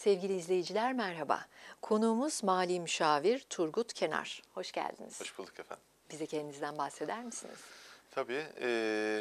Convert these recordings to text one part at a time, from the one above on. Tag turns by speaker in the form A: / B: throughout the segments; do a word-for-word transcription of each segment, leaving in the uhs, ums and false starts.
A: Sevgili izleyiciler merhaba. Konuğumuz Mali Müşavir Turgut Kenar. Hoş geldiniz.
B: Hoş bulduk efendim.
A: Bize kendinizden bahseder misiniz?
B: Tabii, eee,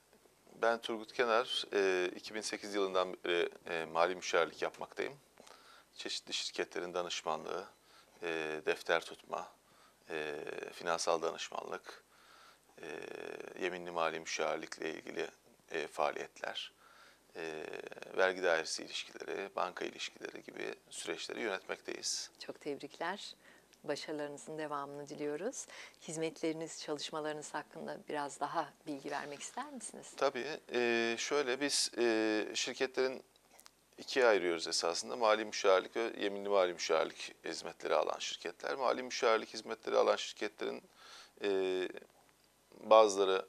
B: ben Turgut Kenar, eee, iki bin sekiz yılından beri eee, mali müşavirlik yapmaktayım. Çeşitli şirketlerin danışmanlığı, eee, defter tutma, eee, finansal danışmanlık, eee, yeminli mali müşavirlikle ilgili eee, faaliyetler, eee, vergi dairesi ilişkileri, banka ilişkileri gibi süreçleri yönetmekteyiz.
A: Çok tebrikler. Başarılarınızın devamını diliyoruz. Hizmetleriniz, çalışmalarınız hakkında biraz daha bilgi vermek ister misiniz?
B: Tabii, eee, şöyle biz eee, şirketlerin ikiye ayırıyoruz esasında. Mali müşavirlik ve yeminli mali müşavirlik hizmetleri alan şirketler. Mali müşavirlik hizmetleri alan şirketlerin eee, bazıları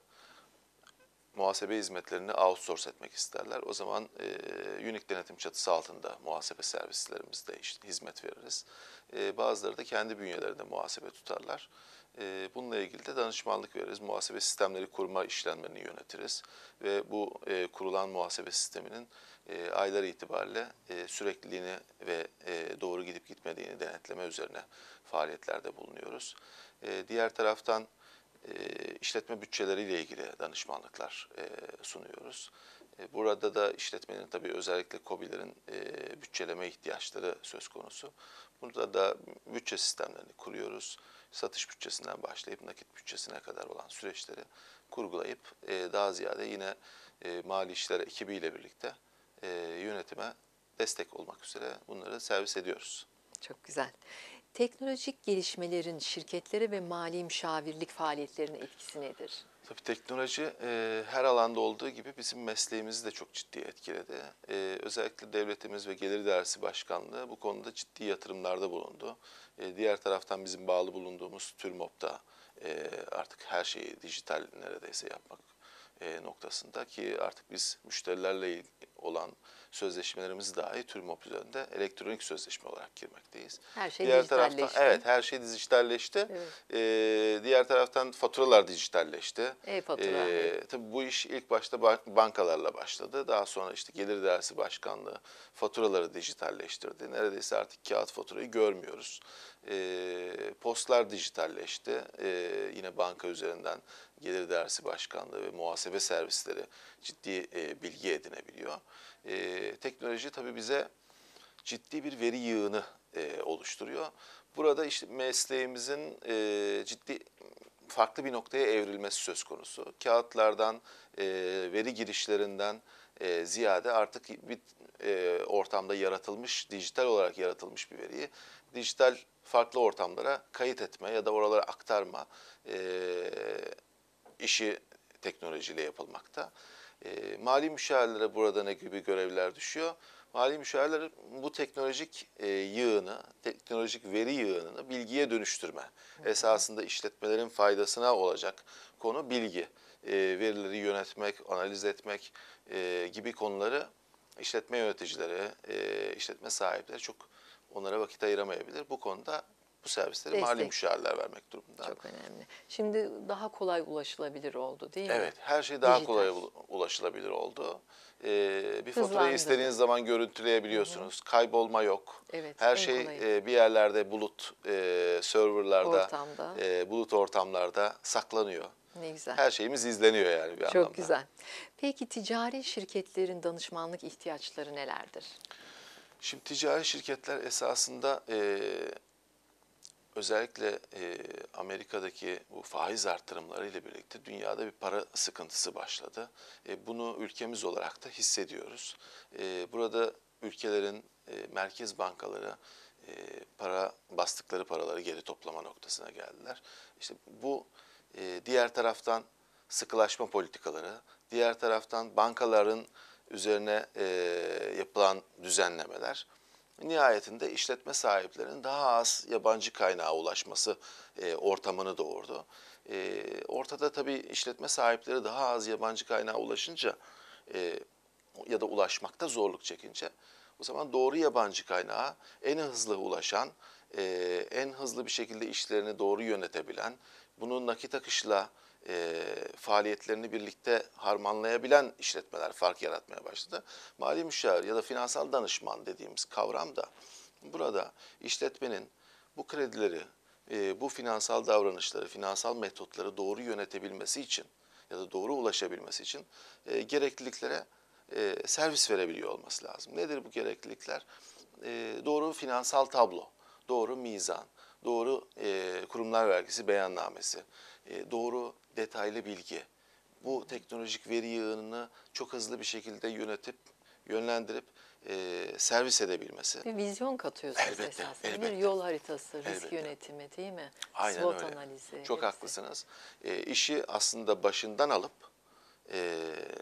B: muhasebe hizmetlerini outsource etmek isterler. O zaman e, Unique denetim çatısı altında muhasebe servislerimizde işte hizmet veririz. E, bazıları da kendi bünyelerinde muhasebe tutarlar. E, bununla ilgili de danışmanlık veririz. Muhasebe sistemleri kurma işlemlerini yönetiriz. Ve bu e, kurulan muhasebe sisteminin e, aylar itibariyle e, sürekliliğini ve e, doğru gidip gitmediğini denetleme üzerine faaliyetlerde bulunuyoruz. E, diğer taraftan e, işletme bütçeleriyle ilgili danışmanlıklar e, sunuyoruz. E, burada da işletmenin tabii özellikle KOBİ'lerin e, bütçeleme ihtiyaçları söz konusu. Burada da bütçe sistemlerini kuruyoruz. Satış bütçesinden başlayıp nakit bütçesine kadar olan süreçleri kurgulayıp e, daha ziyade yine e, mali işler ekibiyle birlikte e, yönetime destek olmak üzere bunları servis ediyoruz.
A: Çok güzel. Teknolojik gelişmelerin şirketlere ve mali müşavirlik faaliyetlerine etkisi nedir?
B: Tabii teknoloji e, her alanda olduğu gibi bizim mesleğimizi de çok ciddi etkiledi. E, özellikle devletimiz ve Gelir İdaresi Başkanlığı bu konuda ciddi yatırımlarda bulundu. E, diğer taraftan bizim bağlı bulunduğumuz TÜRMOP'ta e, artık her şeyi dijital neredeyse yapmak e, noktasında ki artık biz müşterilerle il- olan sözleşmelerimizi dahi TÜRMOP üzerinde elektronik sözleşme olarak girmekteyiz.
A: Her şey
B: Diğer taraftan
A: dijitalleşti.
B: evet her şey dijitalleşti.
A: Evet.
B: Ee, diğer taraftan faturalar dijitalleşti.
A: E-fatura, evet.
B: Ee, tabii bu iş ilk başta ban- bankalarla başladı. Daha sonra işte Gelir İdaresi Başkanlığı faturaları dijitalleştirdi. Neredeyse artık kağıt faturayı görmüyoruz. Ee, postlar dijitalleşti. Ee, yine banka üzerinden Gelir İdaresi Başkanlığı ve muhasebe servisleri ciddi e, bilgi edinebiliyor. E, teknoloji tabii bize ciddi bir veri yığını e, oluşturuyor. Burada işte mesleğimizin e, ciddi farklı bir noktaya evrilmesi söz konusu. Kağıtlardan, e, veri girişlerinden e, ziyade artık bir e, ortamda yaratılmış, dijital olarak yaratılmış bir veriyi dijital farklı ortamlara kayıt etme ya da oralara aktarma e, işi teknolojiyle yapılmakta. E, mali müşavirlere burada ne gibi görevler düşüyor? Mali müşavirler bu teknolojik e, yığını, teknolojik veri yığınını bilgiye dönüştürme. Hı hı. Esasında işletmelerin faydasına olacak konu bilgi. E, verileri yönetmek, analiz etmek e, gibi konuları işletme yöneticileri, e, işletme sahipleri çok onlara vakit ayıramayabilir. Bu konuda bu servisleri mali
A: Destek.
B: müşavirler vermek durumunda.
A: Çok önemli. Şimdi daha kolay ulaşılabilir oldu, değil mi?
B: Evet, her şey daha
A: Dijital.
B: kolay ul- ulaşılabilir oldu. Ee, bir faturayı
A: Hızlandırdı.
B: istediğiniz zaman
A: Hı hı.
B: görüntüleyebiliyorsunuz. Kaybolma yok.
A: Evet,
B: Her
A: en
B: şey
A: kolayı.
B: e, bir yerlerde bulut e, serverlarda,
A: Ortamda.
B: e, bulut ortamlarda saklanıyor.
A: Ne güzel.
B: Her şeyimiz izleniyor yani bir
A: Çok
B: anlamda.
A: güzel. Peki ticari şirketlerin danışmanlık ihtiyaçları nelerdir?
B: Şimdi ticari şirketler esasında e, özellikle e, Amerika'daki bu faiz artırımları ile birlikte dünyada bir para sıkıntısı başladı. E, bunu ülkemiz olarak da hissediyoruz. E, burada ülkelerin e, merkez bankaları e, para bastıkları paraları geri toplama noktasına geldiler. İşte bu e, diğer taraftan sıkılaşma politikaları, diğer taraftan bankaların üzerine e, yapılan düzenlemeler nihayetinde işletme sahiplerinin daha az yabancı kaynağa ulaşması e, ortamını doğurdu. E, ortada tabii işletme sahipleri daha az yabancı kaynağa ulaşınca e, ya da ulaşmakta zorluk çekince o zaman doğru yabancı kaynağa en hızlı ulaşan, e, en hızlı bir şekilde işlerini doğru yönetebilen, bunu nakit akışla e, faaliyetlerini birlikte harmanlayabilen işletmeler fark yaratmaya başladı. Mali müşavir ya da finansal danışman dediğimiz kavram da burada işletmenin bu kredileri, e, bu finansal davranışları, finansal metotları doğru yönetebilmesi için ya da doğru ulaşabilmesi için e, gerekliliklere e, servis verebiliyor olması lazım. Nedir bu gereklilikler? E, doğru finansal tablo, doğru mizan, doğru e, kurumlar vergisi beyannamesi, e, doğru detaylı bilgi, bu teknolojik veri yığınını çok hızlı bir şekilde yönetip, yönlendirip e, servis edebilmesi.
A: Bir vizyon katıyorsunuz
B: Elbette,
A: esasında. Bir
B: elbette.
A: yol haritası, risk
B: Elbette.
A: yönetimi değil mi?
B: Aynen
A: SWOT
B: öyle.
A: analizi
B: Çok
A: hepsi.
B: haklısınız. E, işi aslında başından alıp e,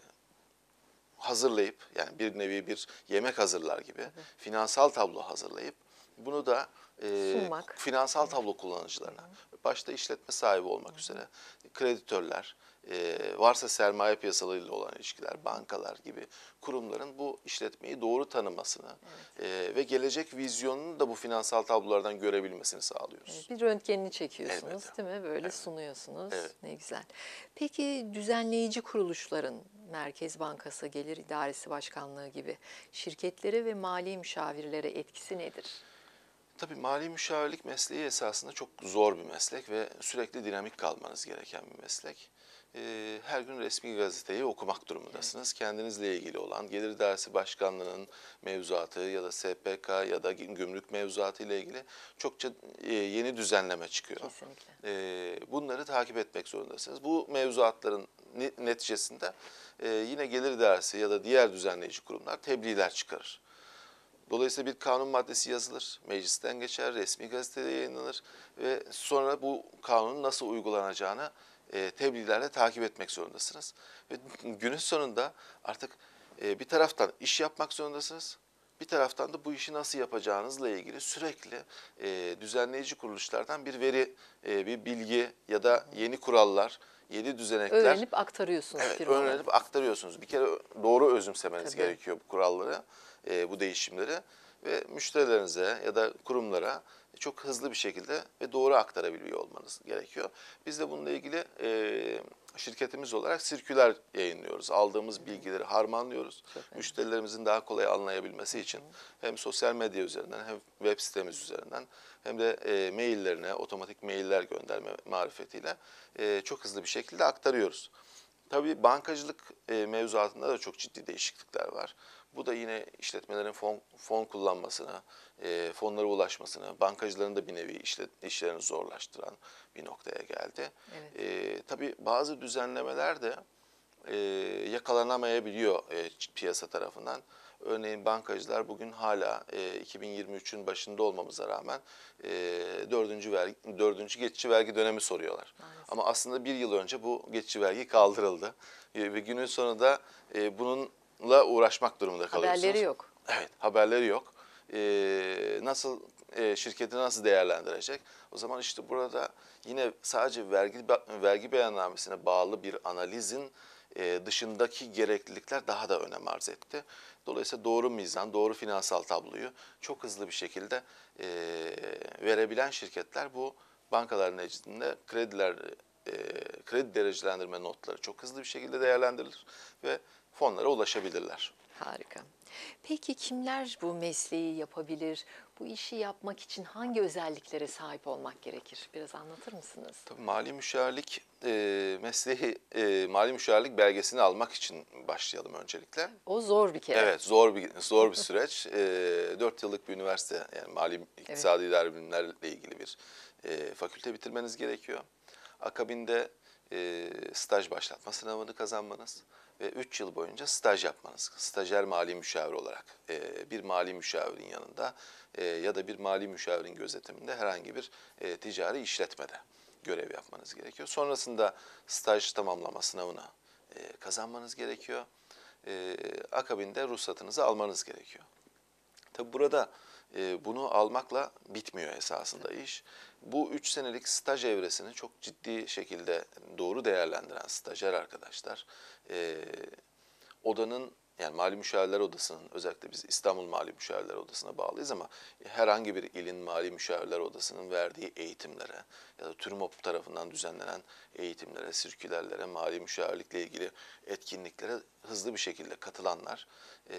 B: hazırlayıp, yani bir nevi bir yemek hazırlar gibi finansal tablo hazırlayıp bunu da e,
A: Sunmak.
B: finansal tablo kullanıcılarına, başta işletme sahibi olmak üzere kreditörler, e, varsa sermaye piyasalarıyla olan ilişkiler, bankalar gibi kurumların bu işletmeyi doğru tanımasını e, ve gelecek vizyonunu da bu finansal tablolardan görebilmesini sağlıyoruz.
A: Evet, bir röntgenini çekiyorsunuz
B: Elbette.
A: değil mi? Böyle
B: Evet.
A: sunuyorsunuz.
B: Evet.
A: Ne güzel. Peki düzenleyici kuruluşların, Merkez Bankası, Gelir İdaresi Başkanlığı gibi şirketlere ve mali müşavirlere etkisi nedir?
B: Tabii mali müşavirlik mesleği esasında çok zor bir meslek ve sürekli dinamik kalmanız gereken bir meslek. Ee, Her gün resmi gazeteyi okumak durumundasınız. Kendinizle ilgili olan Gelir İdaresi Başkanlığı'nın mevzuatı ya da S P K ya da gümrük mevzuatı ile ilgili çokça e, yeni düzenleme çıkıyor.
A: Kesinlikle.
B: Ee, Bunları takip etmek zorundasınız. Bu mevzuatların ne- neticesinde e, yine Gelir İdaresi ya da diğer düzenleyici kurumlar tebliğler çıkarır. Dolayısıyla bir kanun maddesi yazılır, meclisten geçer, resmi gazetede yayınlanır ve sonra bu kanunun nasıl uygulanacağını e, tebliğlerle takip etmek zorundasınız. Ve günün sonunda artık e, bir taraftan iş yapmak zorundasınız, bir taraftan da bu işi nasıl yapacağınızla ilgili sürekli e, düzenleyici kuruluşlardan bir veri, e, bir bilgi ya da yeni kurallar, yeni düzenekler
A: Öğrenip aktarıyorsunuz
B: evet,
A: firmalara.
B: öğrenip aktarıyorsunuz. Bir kere doğru özümsemeniz
A: Tabii.
B: gerekiyor bu kuralları, e, bu değişimleri ve müşterilerinize ya da kurumlara çok hızlı bir şekilde ve doğru aktarabiliyor olmanız gerekiyor. Biz de bununla ilgili e, şirketimiz olarak sirküler yayınlıyoruz. Aldığımız bilgileri harmanlıyoruz.
A: Çok önemli.
B: Müşterilerimizin daha kolay anlayabilmesi için hem sosyal medya üzerinden hem web sitemiz üzerinden hem de e, maillerine otomatik mailler gönderme marifetiyle e, çok hızlı bir şekilde aktarıyoruz. Tabii bankacılık e, mevzuatında da çok ciddi değişiklikler var. Bu da yine işletmelerin fon, fon kullanmasına, e, fonlara ulaşmasına, bankacıların da bir nevi işlet, işlerini zorlaştıran bir noktaya geldi.
A: Evet.
B: E, tabii bazı düzenlemeler de e, yakalanamayabiliyor e, piyasa tarafından. Örneğin bankacılar bugün hala e, iki bin yirmi üçün başında olmamıza rağmen e, dördüncü vergi, dördüncü geçici vergi dönemi soruyorlar.
A: Maalesef.
B: Ama aslında bir yıl önce bu geçici vergi kaldırıldı e, ve günün sonunda e, bununla uğraşmak durumunda kalıyorsunuz.
A: Haberleri yok.
B: Evet, haberleri yok. E, nasıl e, şirketi nasıl değerlendirecek? O zaman işte burada yine sadece vergi vergi beyannamesine bağlı bir analizin e, dışındaki gereklilikler daha da önem arz etti. Dolayısıyla doğru mizan, doğru finansal tabloyu çok hızlı bir şekilde e, verebilen şirketler bu bankalar nezdinde krediler, e, kredi derecelendirme notları çok hızlı bir şekilde değerlendirilir ve fonlara ulaşabilirler.
A: Harika. Peki kimler bu mesleği yapabilir? Bu işi yapmak için hangi özelliklere sahip olmak gerekir? Biraz anlatır mısınız?
B: Tabii mali müşavirlik e, mesleği, e, mali müşavirlik belgesini almak için başlayalım öncelikle.
A: O zor bir kere.
B: Evet, zor bir zor bir süreç. E, dört yıllık bir üniversite, yani mali iktisadi idari bilimlerle ilgili bir e, fakülte bitirmeniz gerekiyor. Akabinde e, staj başlatma sınavını kazanmanız ve üç yıl boyunca staj yapmanız. Stajyer mali müşavir olarak e, bir mali müşavirin yanında e, ya da bir mali müşavirin gözetiminde herhangi bir e, ticari işletmede görev yapmanız gerekiyor. Sonrasında staj tamamlama sınavını e, kazanmanız gerekiyor. E, akabinde ruhsatınızı almanız gerekiyor. Tabi burada e, bunu almakla bitmiyor esasında iş. Bu üç senelik staj evresini çok ciddi şekilde doğru değerlendiren stajyer arkadaşlar, e, odanın yani Mali Müşavirler Odası'nın, özellikle biz İstanbul Mali Müşavirler Odası'na bağlıyız ama herhangi bir ilin Mali Müşavirler Odası'nın verdiği eğitimlere ya da TÜRMOP tarafından düzenlenen eğitimlere, sirkülerlere, mali müşavirlikle ilgili etkinliklere hızlı bir şekilde katılanlar e,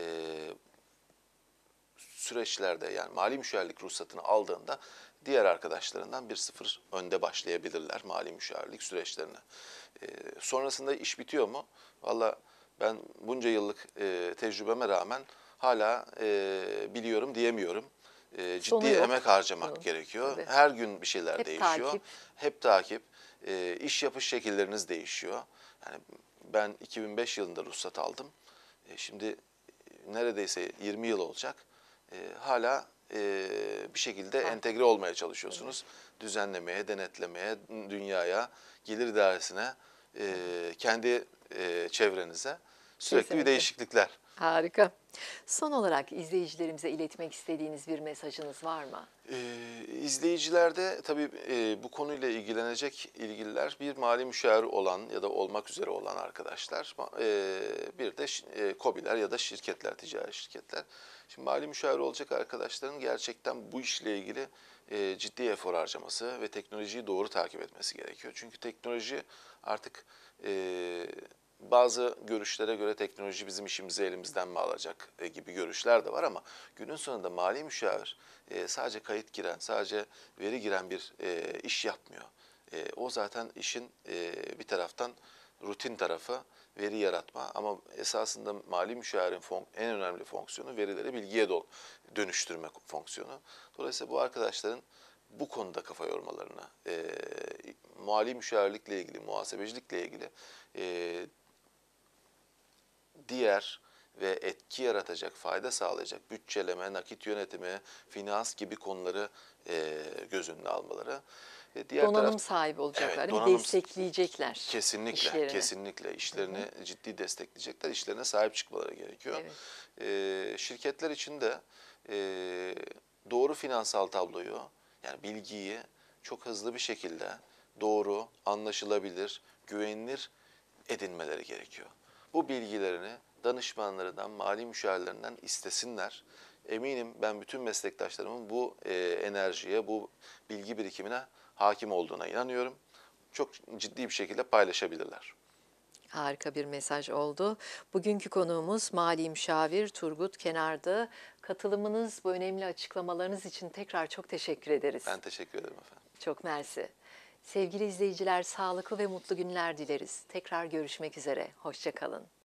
B: süreçlerde, yani mali müşavirlik ruhsatını aldığında diğer arkadaşlarından bir sıfır önde başlayabilirler mali müşavirlik süreçlerine. E, sonrasında iş bitiyor mu? Valla ben bunca yıllık e, tecrübeme rağmen hala e, biliyorum diyemiyorum. E,
A: Sonu
B: ciddi
A: yok
B: emek harcamak
A: bunun.
B: gerekiyor.
A: Tabii.
B: Her gün bir şeyler
A: Hep
B: değişiyor.
A: takip.
B: Hep takip. E, iş yapış şekilleriniz değişiyor. Yani ben iki bin beş yılında ruhsat aldım. E, şimdi neredeyse yirmi yıl olacak. E, hala e, bir şekilde
A: Takip.
B: entegre olmaya çalışıyorsunuz. Düzenlemeye, denetlemeye, dünyaya, gelir idaresine, e, kendi e, çevrenize sürekli bir
A: Kesinlikle.
B: değişiklikler.
A: Harika. Son olarak izleyicilerimize iletmek istediğiniz bir mesajınız var mı?
B: Ee, izleyicilerde tabii e, bu konuyla ilgilenecek ilgililer, bir mali müşavir olan ya da olmak üzere olan arkadaşlar, e, bir de şi- e, KOBİ'ler ya da şirketler, ticari şirketler. Şimdi mali müşavir olacak arkadaşların gerçekten bu işle ilgili e, ciddi efor harcaması ve teknolojiyi doğru takip etmesi gerekiyor. Çünkü teknoloji artık e, bazı görüşlere göre teknoloji bizim işimizi elimizden mi alacak e, gibi görüşler de var ama günün sonunda mali müşavir e, sadece kayıt giren, sadece veri giren bir e, iş yapmıyor. E, o zaten işin e, bir taraftan rutin tarafı veri yaratma ama esasında mali müşavirin fon- en önemli fonksiyonu verileri bilgiye dol- dönüştürme fonksiyonu. Dolayısıyla bu arkadaşların bu konuda kafa yormalarını, e, mali müşavirlikle ilgili, muhasebecilikle ilgili e, diğer ve etki yaratacak, fayda sağlayacak bütçeleme, nakit yönetimi, finans gibi konuları e, göz önüne almaları. E, diğer taraf,
A: Donanım sahibi
B: evet,
A: olacaklar, değil mi?
B: donanım
A: Destekleyecekler
B: kesinlikle,
A: işlerini.
B: kesinlikle
A: Hı hı.
B: işlerini ciddi destekleyecekler, işlerine sahip çıkmaları gerekiyor.
A: Evet.
B: E, şirketler için de e, doğru finansal tabloyu, yani bilgiyi çok hızlı bir şekilde doğru, anlaşılabilir, güvenilir edinmeleri gerekiyor. Bu bilgilerini danışmanlarından, mali müşavirlerinden istesinler. Eminim ben bütün meslektaşlarımın bu e, enerjiye, bu bilgi birikimine hakim olduğuna inanıyorum. Çok ciddi bir şekilde paylaşabilirler.
A: Harika bir mesaj oldu. Bugünkü konuğumuz Mali Müşavir Turgut Kenar'dı. Katılımınız, bu önemli açıklamalarınız için tekrar çok teşekkür ederiz.
B: Ben teşekkür ederim efendim.
A: Çok mersi. Sevgili izleyiciler, sağlıklı ve mutlu günler dileriz. Tekrar görüşmek üzere. Hoşça kalın.